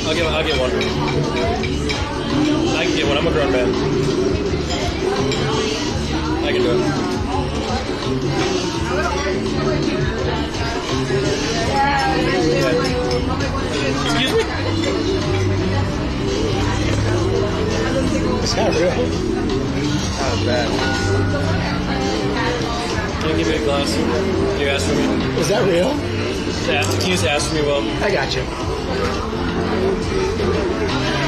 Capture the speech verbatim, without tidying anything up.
I'll get, I'll get one. I can get one. I'm a grown man. I can do it. Excuse me? It's not real. Not bad. Can you give me a glass? Can you ask for me? Is that real? Yeah, can you just ask for me, Will? I got you.